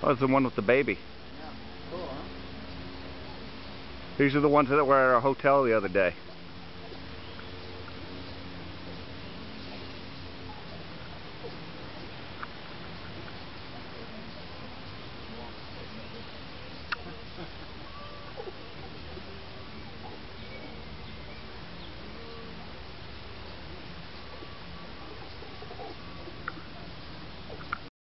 Oh, it's the one with the baby. Yeah, cool, huh? These are the ones that were at our hotel the other day.